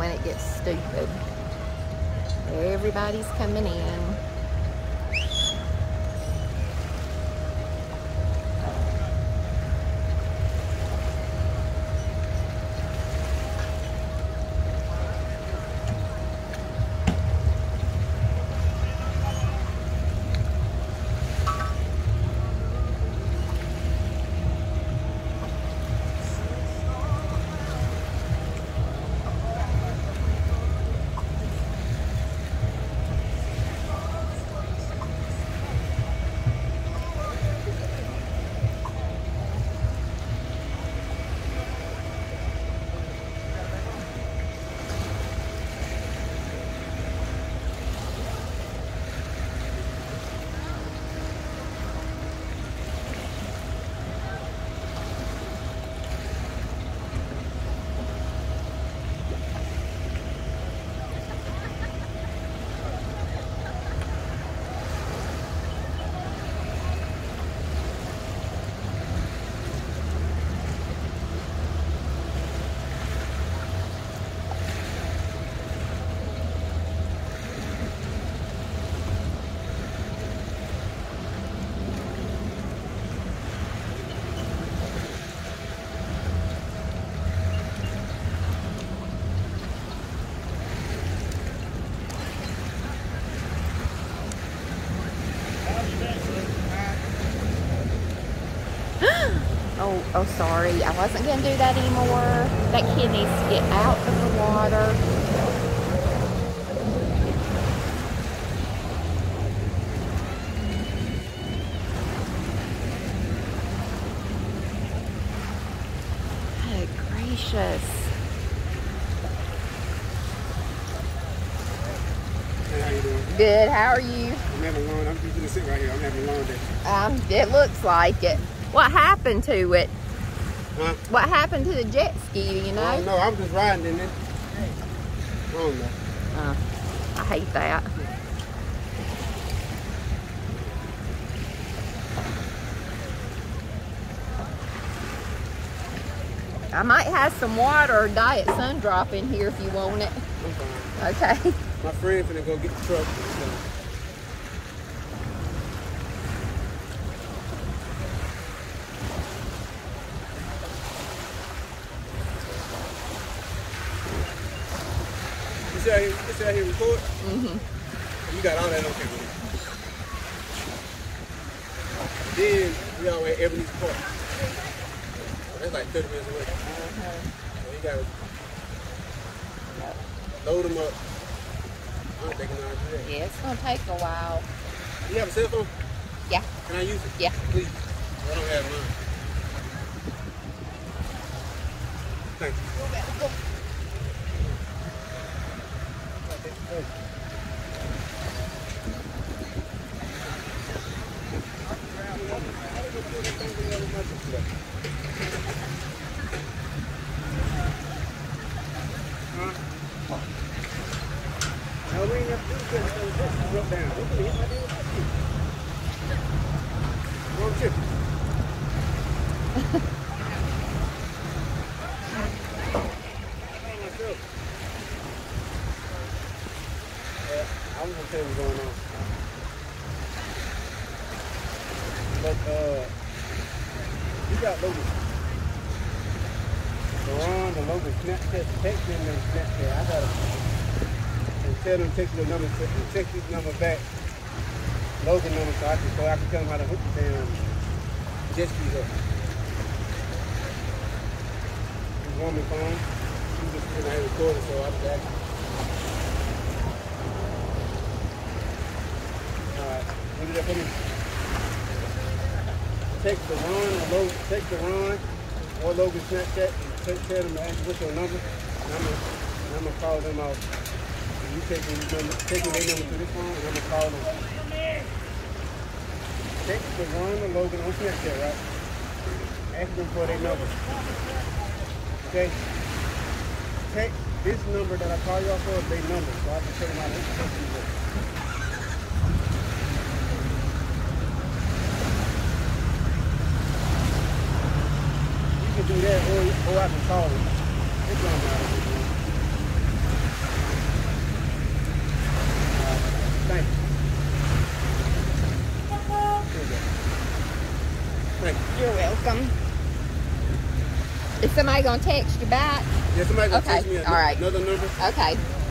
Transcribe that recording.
when it gets stupid. Everybody's coming in. Oh, sorry. I wasn't going to do that anymore. That kid needs to get out of the water. Good gracious. Hey, how you doing? Good. How are you? I'm having long. I'm just gonna sit right here. I'm having a long day. It looks like it. What happened to it? Huh? What happened to the jet ski, do you know? I don't know. I was just riding in it. I don't know. I hate that. I might have some water or Diet Sun Drop in here if you want it. I'm fine. Okay. My friend finna go get the truck. You sit out here record? Mm-hmm. You got all that on camera. Then we all at Ebony's Park. So that's like 30 minutes away. So you gotta load them up. I'm thinking on that. Yeah, it's gonna take a while. You have a cell phone? Yeah. Can I use it? Yeah. Please. I don't have mine. Thank you. No, we ain't have to do this. Just drop down. Don't hit my damn chip. Wrong chip. I'm gonna tell you what's going on. But you got Logan. Ron, the Logan Snapchat, text them and Snapchat. I gotta tell them text the number, text this number back, Logan number, so I can tell them how to hook the damn jet skis up. This woman phone, she just sitting out here recording, so I just asked her. Look at that for me. Text the Ron or Logan Snapchat and tell them to ask what's your number, and I'm gonna call them out. And you taking their number to this phone, and I'm gonna call them. Text the Ron or Logan on Snapchat, right? Ask them for their number. Okay? Text this number that I call y'all for, their number, so I can tell them how to hook you up. Do that or I can call it. It don't matter. Thank you. You're welcome. Is somebody gonna text you back? Yeah, somebody gonna Okay, text me all right. another number. Okay.